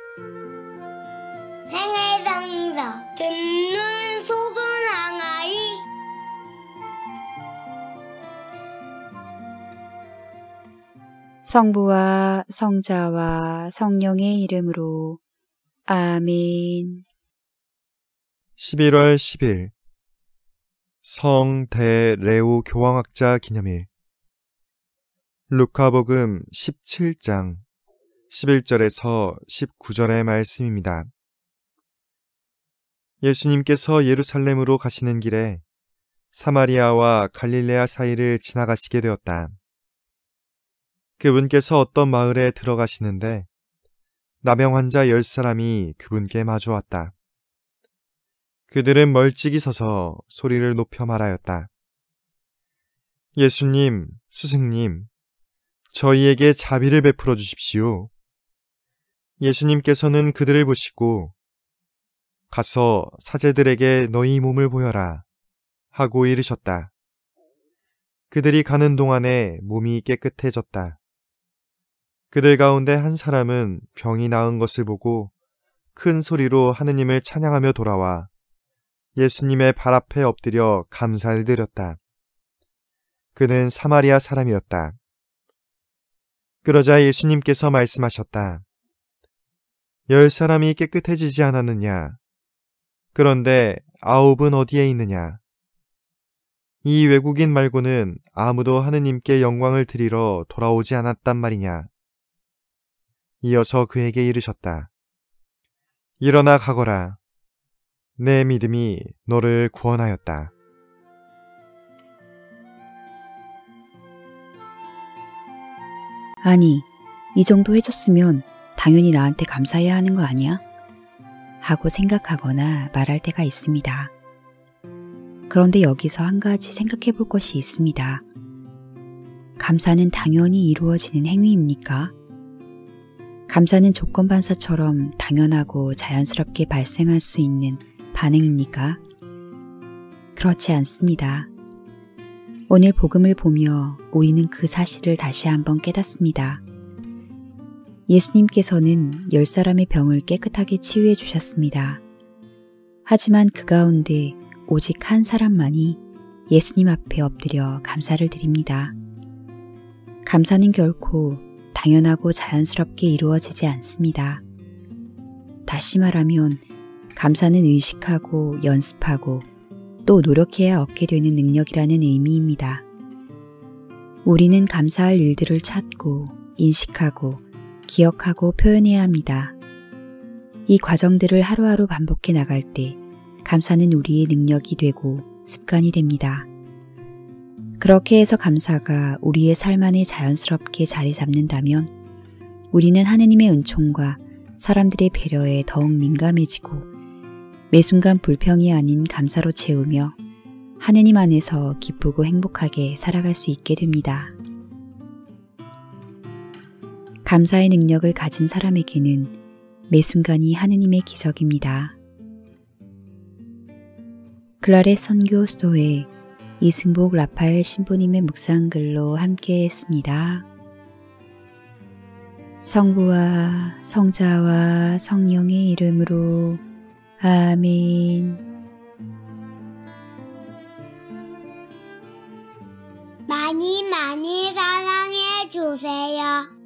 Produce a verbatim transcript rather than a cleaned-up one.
생애상사 듣는 속은 항아리. 성부와 성자와 성령의 이름으로 아멘. 십일월 십일 성대레오 교황학자 기념일. 루카복음 십칠 장 십일 절에서 십구 절의 말씀입니다. 예수님께서 예루살렘으로 가시는 길에 사마리아와 갈릴레아 사이를 지나가시게 되었다. 그분께서 어떤 마을에 들어가시는데 나병 환자 열 사람이 그분께 마주왔다. 그들은 멀찍이 서서 소리를 높여 말하였다. 예수님, 스승님, 저희에게 자비를 베풀어 주십시오. 예수님께서는 그들을 보시고 가서 사제들에게 너희 몸을 보여라 하고 이르셨다. 그들이 가는 동안에 몸이 깨끗해졌다. 그들 가운데 한 사람은 병이 나은 것을 보고 큰 소리로 하느님을 찬양하며 돌아와 예수님의 발 앞에 엎드려 감사를 드렸다. 그는 사마리아 사람이었다. 그러자 예수님께서 말씀하셨다. 열 사람이 깨끗해지지 않았느냐? 그런데 아홉은 어디에 있느냐? 이 외국인 말고는 아무도 하느님께 영광을 드리러 돌아오지 않았단 말이냐? 이어서 그에게 이르셨다. 일어나 가거라. 내 믿음이 너를 구원하였다. 아니, 이 정도 해줬으면 당연히 나한테 감사해야 하는 거 아니야? 하고 생각하거나 말할 때가 있습니다. 그런데 여기서 한 가지 생각해 볼 것이 있습니다. 감사는 당연히 이루어지는 행위입니까? 감사는 조건반사처럼 당연하고 자연스럽게 발생할 수 있는 반응입니까? 그렇지 않습니다. 오늘 복음을 보며 우리는 그 사실을 다시 한번 깨닫습니다. 예수님께서는 열 사람의 병을 깨끗하게 치유해 주셨습니다. 하지만 그 가운데 오직 한 사람만이 예수님 앞에 엎드려 감사를 드립니다. 감사는 결코 당연하고 자연스럽게 이루어지지 않습니다. 다시 말하면 감사는 의식하고 연습하고 또 노력해야 얻게 되는 능력이라는 의미입니다. 우리는 감사할 일들을 찾고 인식하고 기억하고 표현해야 합니다. 이 과정들을 하루하루 반복해 나갈 때 감사는 우리의 능력이 되고 습관이 됩니다. 그렇게 해서 감사가 우리의 삶 안에 자연스럽게 자리 잡는다면 우리는 하느님의 은총과 사람들의 배려에 더욱 민감해지고 매 순간 불평이 아닌 감사로 채우며 하느님 안에서 기쁘고 행복하게 살아갈 수 있게 됩니다. 감사의 능력을 가진 사람에게는 매 순간이 하느님의 기적입니다. 클라렛 선교 수도회 이승복 라파엘 신부님의 묵상글로 함께 했습니다. 성부와 성자와 성령의 이름으로 아멘. 많이 많이 사랑해 주세요.